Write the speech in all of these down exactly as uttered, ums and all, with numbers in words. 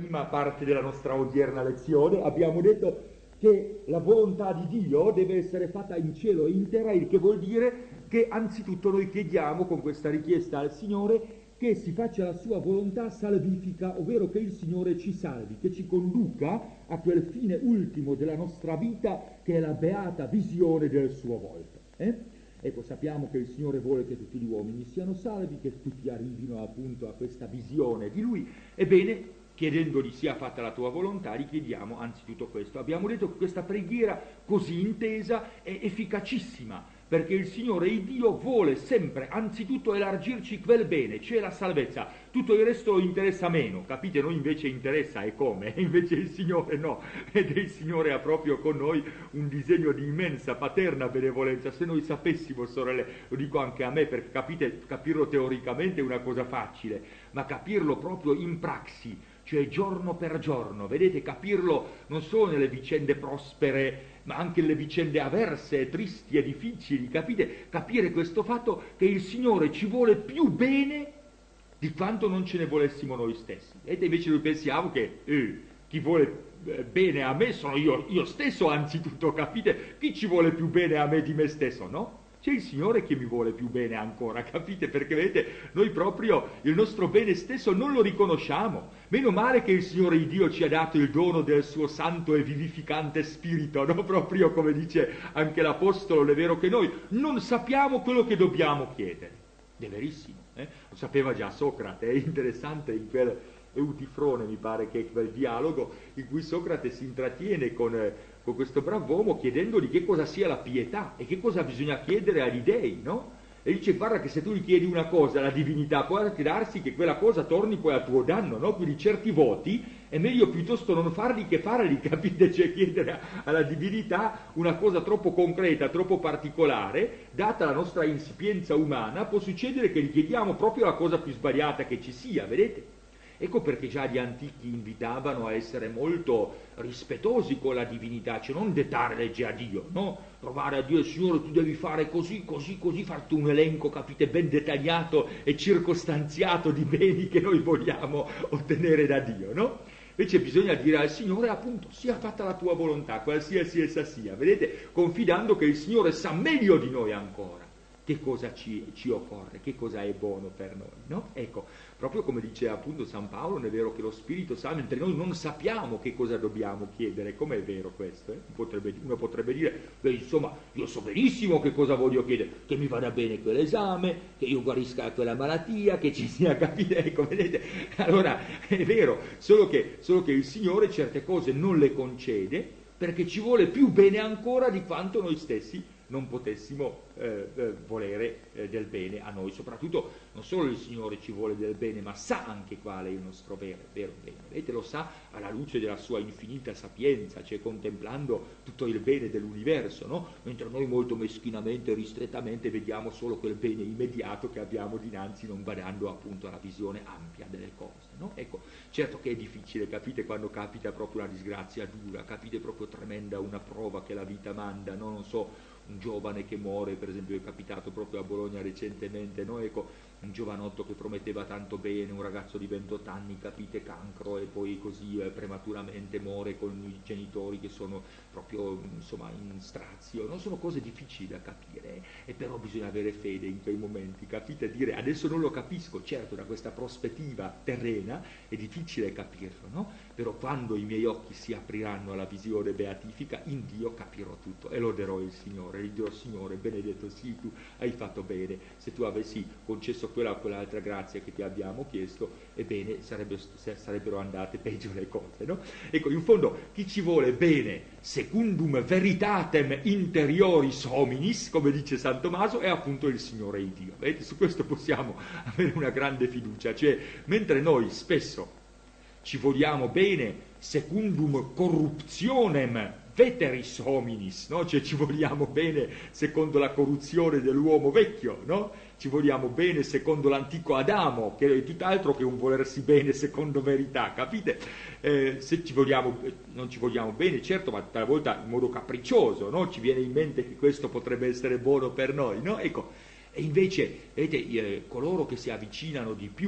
prima parte della nostra odierna lezione, abbiamo detto che la volontà di Dio deve essere fatta in cielo e in terra, il che vuol dire che anzitutto noi chiediamo con questa richiesta al Signore che si faccia la sua volontà salvifica, ovvero che il Signore ci salvi, che ci conduca a quel fine ultimo della nostra vita che è la beata visione del suo volto. Eh? Ecco, sappiamo che il Signore vuole che tutti gli uomini siano salvi, che tutti arrivino appunto a questa visione di Lui. Ebbene, chiedendogli sia fatta la tua volontà, gli chiediamo anzitutto questo. Abbiamo detto che questa preghiera così intesa è efficacissima, perché il Signore, il Dio, vuole sempre anzitutto elargirci quel bene, cioè la salvezza. Tutto il resto lo interessa meno, capite? Noi invece interessa e come, invece il Signore no, ed il Signore ha proprio con noi un disegno di immensa paterna benevolenza. Se noi sapessimo, sorelle, lo dico anche a me, perché capite, capirlo teoricamente è una cosa facile, ma capirlo proprio in praxi, cioè giorno per giorno, vedete, capirlo non solo nelle vicende prospere, ma anche nelle vicende avverse, tristi e difficili, capite? Capire questo fatto che il Signore ci vuole più bene di quanto non ce ne volessimo noi stessi. Vedete, invece noi pensiamo che eh, chi vuole eh, bene a me sono io, io stesso anzitutto, capite? Chi ci vuole più bene a me di me stesso, no? C'è il Signore che mi vuole più bene ancora, capite? Perché vedete, noi proprio il nostro bene stesso non lo riconosciamo. Meno male che il Signore Dio ci ha dato il dono del suo santo e vivificante spirito, no? Proprio come dice anche l'Apostolo, è vero che noi non sappiamo quello che dobbiamo chiedere. È verissimo, eh? Lo sapeva già Socrate, è interessante in quel Eutifrone, mi pare che è quel dialogo in cui Socrate si intrattiene con... Eh, con questo brav'uomo chiedendogli che cosa sia la pietà e che cosa bisogna chiedere agli dei, no? E dice, guarda che se tu gli chiedi una cosa alla divinità può anche darsi che quella cosa torni poi a tuo danno, no? Quindi certi voti è meglio piuttosto non farli che farli, capite? Cioè chiedere alla divinità una cosa troppo concreta, troppo particolare, data la nostra insipienza umana, può succedere che gli chiediamo proprio la cosa più sbagliata che ci sia, vedete? Ecco perché già gli antichi invitavano a essere molto rispettosi con la divinità, cioè non dettare legge a Dio, no? Provare a dire, Signore, tu devi fare così, così, così, farti un elenco, capite, ben dettagliato e circostanziato di beni che noi vogliamo ottenere da Dio, no? Invece bisogna dire al Signore, appunto, sia fatta la tua volontà, qualsiasi essa sia, vedete, confidando che il Signore sa meglio di noi ancora che cosa ci, ci occorre, che cosa è buono per noi, no? Ecco, proprio come dice appunto San Paolo, non è vero che lo Spirito sa, mentre noi non sappiamo che cosa dobbiamo chiedere, com'è vero questo? Eh? Potrebbe, uno potrebbe dire, beh insomma, io so benissimo che cosa voglio chiedere, che mi vada bene quell'esame, che io guarisca quella malattia, che ci sia, capite? Ecco, vedete? Allora, è vero, solo che, solo che il Signore certe cose non le concede, perché ci vuole più bene ancora di quanto noi stessi non potessimo eh, eh, volere eh, del bene a noi. Soprattutto non solo il Signore ci vuole del bene, ma sa anche qual è il nostro vero, vero bene. Vedete, lo sa alla luce della sua infinita sapienza, cioè contemplando tutto il bene dell'universo, no? Mentre noi molto meschinamente e ristrettamente vediamo solo quel bene immediato che abbiamo dinanzi, non badando appunto alla visione ampia delle cose, no? Ecco, certo che è difficile, capite, quando capita proprio una disgrazia dura, capite, proprio tremenda una prova che la vita manda, no? Non so, un giovane che muore, per esempio è capitato proprio a Bologna recentemente, no? Ecco, un giovanotto che prometteva tanto bene, un ragazzo di ventotto anni, capite, cancro, e poi così eh, prematuramente muore con i genitori che sono proprio, insomma, in strazio. Non sono cose difficili da capire, eh? E però bisogna avere fede in quei momenti, capite? Dire, adesso non lo capisco, certo, da questa prospettiva terrena è difficile capirlo, no? Però quando i miei occhi si apriranno alla visione beatifica, in Dio capirò tutto e loderò il Signore, gli dirò, Signore, benedetto sii tu, hai fatto bene, se tu avessi concesso quella o quell'altra grazia che ti abbiamo chiesto, ebbene sarebbe, sarebbero andate peggio le cose, no? Ecco, in fondo, chi ci vuole bene, secundum veritatem interioris hominis, come dice San Tommaso, è appunto il Signore il Dio. Vedete, su questo possiamo avere una grande fiducia, cioè, mentre noi spesso ci vogliamo bene secundum corruptionem veteris hominis, no? Cioè ci vogliamo bene secondo la corruzione dell'uomo vecchio, no? Ci vogliamo bene secondo l'antico Adamo, che è tutt'altro che un volersi bene secondo verità, capite? Eh, se ci vogliamo, non ci vogliamo bene, certo, ma talvolta in modo capriccioso, no? Ci viene in mente che questo potrebbe essere buono per noi, no? Ecco, e invece, vedete, eh, coloro che si avvicinano di più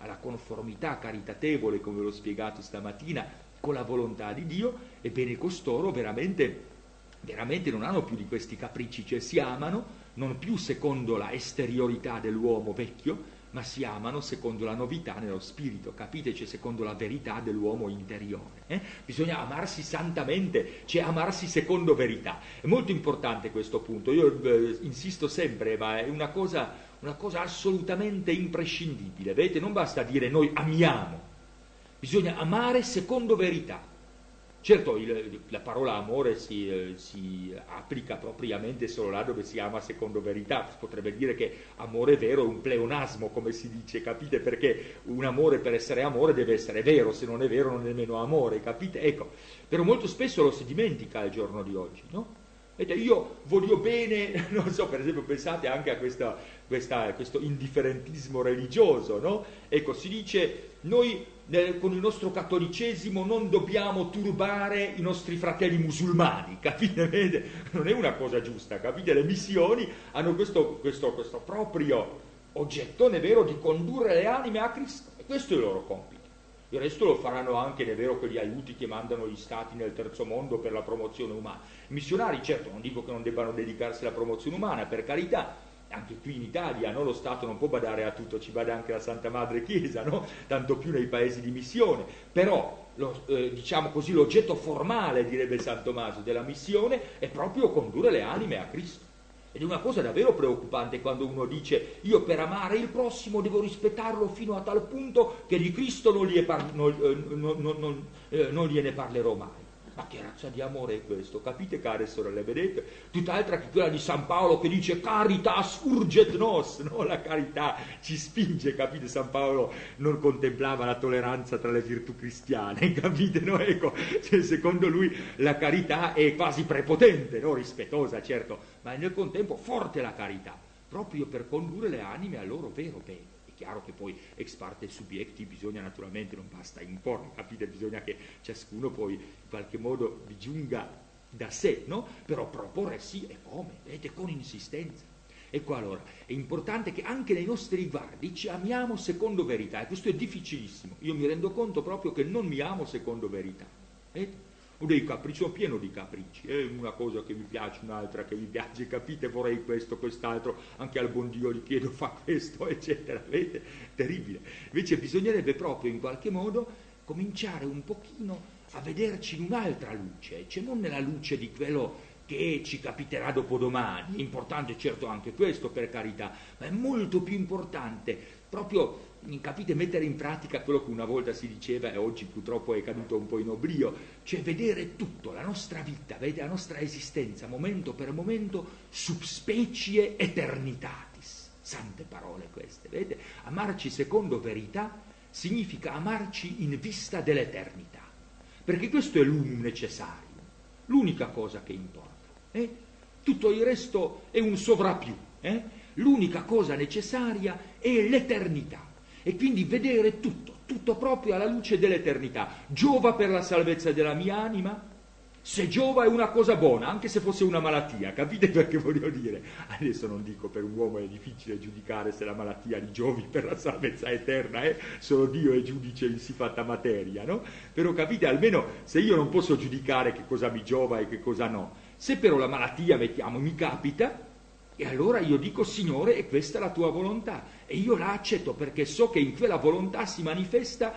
alla conformità caritatevole, come l'ho spiegato stamattina, con la volontà di Dio, ebbene costoro veramente, veramente non hanno più di questi capricci, cioè si amano non più secondo la esteriorità dell'uomo vecchio, ma si amano secondo la novità nello spirito, capite? Cioè secondo la verità dell'uomo interiore. Eh? Bisogna amarsi santamente, cioè amarsi secondo verità. È molto importante questo punto, io eh, insisto sempre, ma è una cosa, una cosa assolutamente imprescindibile. Vedete, non basta dire noi amiamo, bisogna amare secondo verità. Certo, il, la parola amore si, eh, si applica propriamente solo là dove si ama secondo verità. Si potrebbe dire che amore vero è un pleonasmo, come si dice, capite? Perché un amore, per essere amore, deve essere vero, se non è vero non è nemmeno amore, capite? Ecco, però molto spesso lo si dimentica al giorno di oggi, no? Vedete, io voglio bene, non so, per esempio pensate anche a questa, questa, questo indifferentismo religioso, no? Ecco, si dice, noi eh, con il nostro cattolicesimo non dobbiamo turbare i nostri fratelli musulmani, capite? Vedete? Non è una cosa giusta, capite? Le missioni hanno questo, questo, questo proprio oggetto, è vero, di condurre le anime a Cristo, e questo è il loro compito. Il resto lo faranno anche, è vero, quegli aiuti che mandano gli stati nel terzo mondo per la promozione umana. I missionari, certo, non dico che non debbano dedicarsi alla promozione umana, per carità, anche qui in Italia, no? Lo Stato non può badare a tutto, ci bada anche la Santa Madre Chiesa, no? Tanto più nei paesi di missione. Però, lo, eh, diciamo così, l'oggetto formale, direbbe San Tommaso, della missione è proprio condurre le anime a Cristo. Ed è una cosa davvero preoccupante quando uno dice io per amare il prossimo devo rispettarlo fino a tal punto che di Cristo non, gli par- non, eh, non, non, non, eh, non gliene parlerò mai. Ma che razza di amore è questo? Capite, care sorelle? Vedete? Tutt'altra che quella di San Paolo che dice caritas urget nos, no? La carità ci spinge, capite? San Paolo non contemplava la tolleranza tra le virtù cristiane, capite? No? Ecco, cioè, secondo lui la carità è quasi prepotente, no? Rispettosa, certo, ma nel contempo forte la carità, proprio per condurre le anime al loro vero bene. Chiaro che poi ex parte subiecti bisogna naturalmente, non basta imporre, capite? Bisogna che ciascuno poi in qualche modo vi giunga da sé, no? Però proporre sì e come, vedete, con insistenza. Ecco, allora, è importante che anche nei nostri riguardi ci amiamo secondo verità, e questo è difficilissimo. Io mi rendo conto proprio che non mi amo secondo verità. Vedete? Ho dei capricci, sono pieno di capricci, eh? Una cosa che mi piace, un'altra che mi piace, capite, vorrei questo, quest'altro, anche al buon Dio gli chiedo fa questo, eccetera, vedete, terribile. Invece bisognerebbe proprio in qualche modo cominciare un pochino a vederci in un'altra luce, cioè non nella luce di quello che ci capiterà dopodomani, è importante certo anche questo, per carità, ma è molto più importante proprio, capite, mettere in pratica quello che una volta si diceva e oggi purtroppo è caduto un po' in oblio, cioè vedere tutto, la nostra vita, vedete, la nostra esistenza, momento per momento, subspecie eternitatis. Sante parole queste, vedete? Amarci secondo verità significa amarci in vista dell'eternità, perché questo è l'unum necessario, l'unica cosa che importa. Eh? Tutto il resto è un sovrappiù, eh? L'unica cosa necessaria è l'eternità. E quindi vedere tutto, tutto proprio alla luce dell'eternità. Giova per la salvezza della mia anima? Se giova è una cosa buona, anche se fosse una malattia, capite perché voglio dire? Adesso non dico, per un uomo è difficile giudicare se la malattia gli giovi per la salvezza eterna, eh? Solo Dio è giudice in siffatta materia, no? Però capite, almeno se io non posso giudicare che cosa mi giova e che cosa no, se però la malattia, mettiamo, mi capita, e allora io dico, Signore, è questa la tua volontà, e io la accetto perché so che in quella volontà si manifesta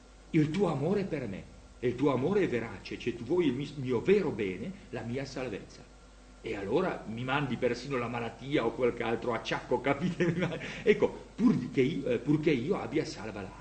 il tuo amore per me, e il tuo amore è verace, cioè tu vuoi il mio vero bene, la mia salvezza. E allora mi mandi persino la malattia o qualche altro acciacco, capite? Ecco, purché io, purché io abbia salva l'anima.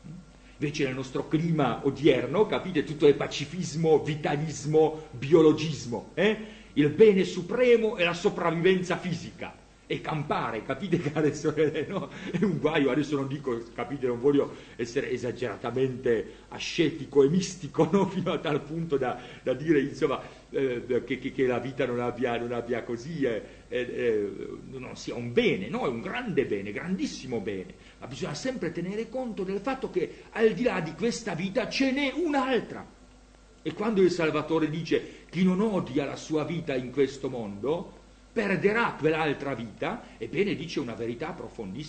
Invece nel nostro clima odierno, capite, tutto è pacifismo, vitalismo, biologismo, eh? Il bene supremo è la sopravvivenza fisica, e campare, capite, care sorelle, no? È un guaio, adesso non dico, capite, non voglio essere esageratamente ascetico e mistico, no? Fino a tal punto da, da dire, insomma, eh, che, che, che la vita non abbia, non abbia così, eh, eh, non sia un bene, no? È un grande bene, grandissimo bene, ma bisogna sempre tenere conto del fatto che al di là di questa vita ce n'è un'altra. E quando il Salvatore dice chi non odia la sua vita in questo mondo perderà quell'altra vita, ebbene dice una verità profondissima.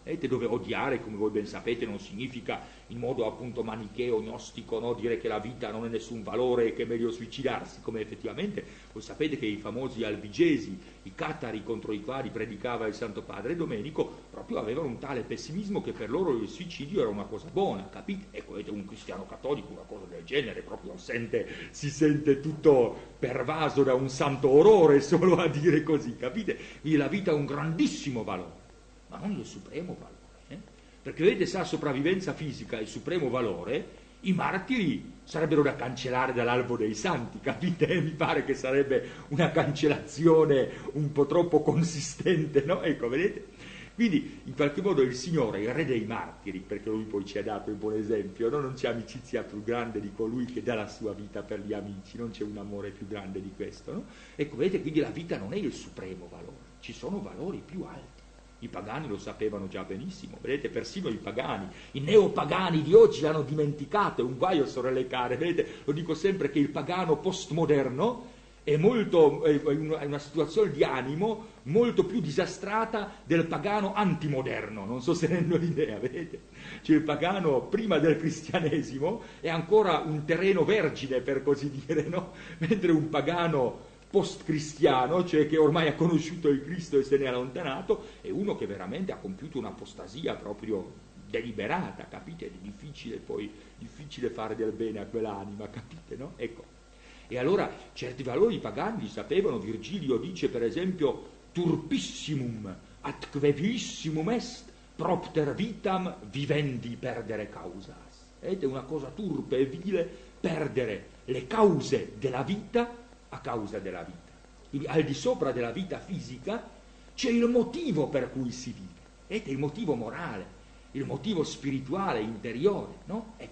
Vedete, dove odiare, come voi ben sapete, non significa in modo appunto manicheo, gnostico, no? Dire che la vita non ha nessun valore e che è meglio suicidarsi, come effettivamente voi sapete che i famosi albigesi, i catari contro i quali predicava il Santo Padre Domenico, proprio avevano un tale pessimismo che per loro il suicidio era una cosa buona, capite? Ecco, vedete, un cristiano cattolico una cosa del genere proprio sente, si sente tutto pervaso da un santo orrore solo a dire così, capite? Quindi la vita ha un grandissimo valore, ma non il supremo valore, eh? Perché vedete, se la sopravvivenza fisica è il supremo valore, i martiri sarebbero da cancellare dall'albo dei santi, capite? Mi pare che sarebbe una cancellazione un po' troppo consistente, no? Ecco, vedete? Quindi in qualche modo il Signore, il re dei martiri, perché lui poi ci ha dato il buon esempio, no? Non c'è amicizia più grande di colui che dà la sua vita per gli amici, non c'è un amore più grande di questo, no? Ecco, vedete, quindi la vita non è il supremo valore, ci sono valori più alti. I pagani lo sapevano già benissimo, vedete, persino i pagani, i neopagani di oggi l'hanno dimenticato, è un guaio, sorelle care, vedete, lo dico sempre che il pagano postmoderno è, molto, è una situazione di animo molto più disastrata del pagano antimoderno, non so se ne hanno l'idea, vedete? Cioè il pagano prima del cristianesimo è ancora un terreno vergine, per così dire, no? Mentre un pagano post-cristiano, cioè che ormai ha conosciuto il Cristo e se ne è allontanato, è uno che veramente ha compiuto un'apostasia proprio deliberata, capite? È difficile poi, difficile fare del bene a quell'anima, capite, no? Ecco. E allora certi valori pagani li sapevano. Virgilio dice per esempio turpissimum at quevissimum est propter vitam vivendi perdere causas. Vedete, una cosa turpe e vile perdere le cause della vita a causa della vita. Quindi al di sopra della vita fisica c'è il motivo per cui si vive, vedete, il motivo morale, il motivo spirituale, interiore, no? Ecco.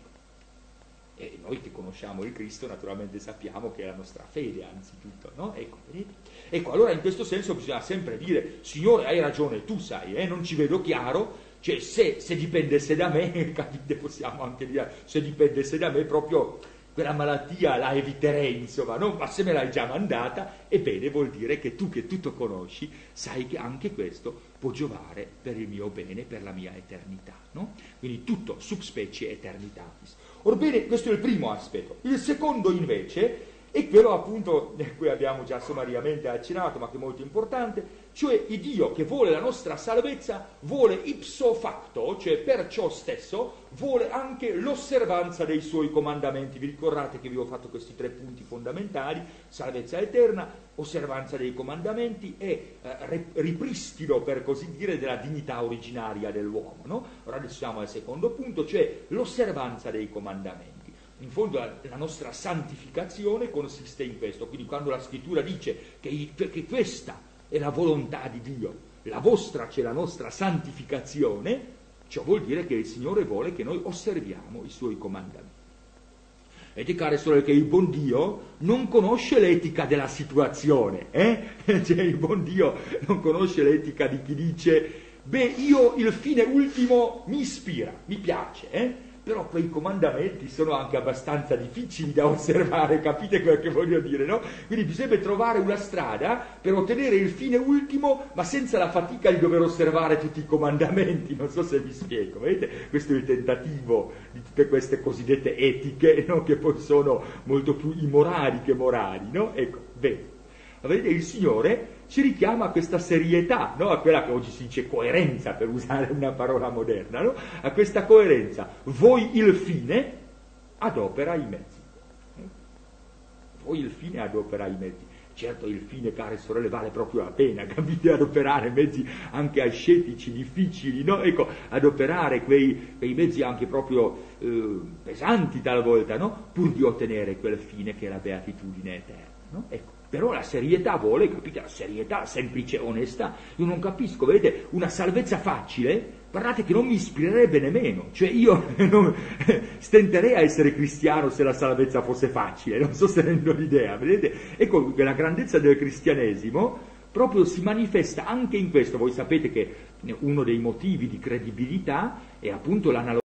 E noi che conosciamo il Cristo naturalmente sappiamo che è la nostra fede anzitutto, no? Ecco, vedete? Ecco, allora in questo senso bisogna sempre dire, Signore, hai ragione, tu sai, eh, non ci vedo chiaro, cioè se, se dipendesse da me, capite, possiamo anche dire, se dipendesse da me proprio quella malattia la eviterei, insomma, no? Ma se me l'hai già mandata, ebbene vuol dire che tu che tutto conosci, sai che anche questo può giovare per il mio bene, per la mia eternità, no? Quindi tutto subspecie eternitatis. Orbene, questo è il primo aspetto. Il secondo invece è quello appunto a cui abbiamo già sommariamente accennato, ma che è molto importante, cioè il Dio che vuole la nostra salvezza, vuole ipso facto, cioè per ciò stesso, vuole anche l'osservanza dei suoi comandamenti. Vi ricordate che vi ho fatto questi tre punti fondamentali: salvezza eterna, osservanza dei comandamenti e eh, ripristino, per così dire, della dignità originaria dell'uomo, no? Ora adesso siamo al secondo punto, cioè l'osservanza dei comandamenti. In fondo la, la nostra santificazione consiste in questo, quindi quando la scrittura dice che, che questa è la volontà di Dio, la vostra c'è la nostra santificazione, ciò vuol dire che il Signore vuole che noi osserviamo i suoi comandamenti. Vedete, care sorelle, che il buon Dio non conosce l'etica della situazione, eh? Cioè il buon Dio non conosce l'etica di chi dice, beh, io il fine ultimo mi ispira, mi piace, eh? Però quei comandamenti sono anche abbastanza difficili da osservare, capite quello che voglio dire, no? Quindi bisogna trovare una strada per ottenere il fine ultimo, ma senza la fatica di dover osservare tutti i comandamenti, non so se vi spiego, vedete? Questo è il tentativo di tutte queste cosiddette etiche, no? Che poi sono molto più immorali che morali, no? Ecco, bene. Vedete, il Signore ci richiama a questa serietà, no? A quella che oggi si dice coerenza, per usare una parola moderna, no? A questa coerenza. Voi il fine adopera i mezzi. Voi il fine adopera i mezzi. Certo, il fine, care sorelle, vale proprio la pena, capite? Adoperare mezzi anche ascetici, difficili, no? Ecco, adoperare quei, quei mezzi anche proprio eh, pesanti talvolta, no? Pur di ottenere quel fine che è la beatitudine eterna, no? Ecco. Però la serietà vuole, capite, la serietà semplice, onesta. Io non capisco, vedete, una salvezza facile, guardate che non mi ispirerebbe nemmeno, cioè io non, stenterei a essere cristiano se la salvezza fosse facile, non so se rendo l'idea, vedete? Ecco, la grandezza del cristianesimo proprio si manifesta anche in questo. Voi sapete che uno dei motivi di credibilità è appunto l'analogia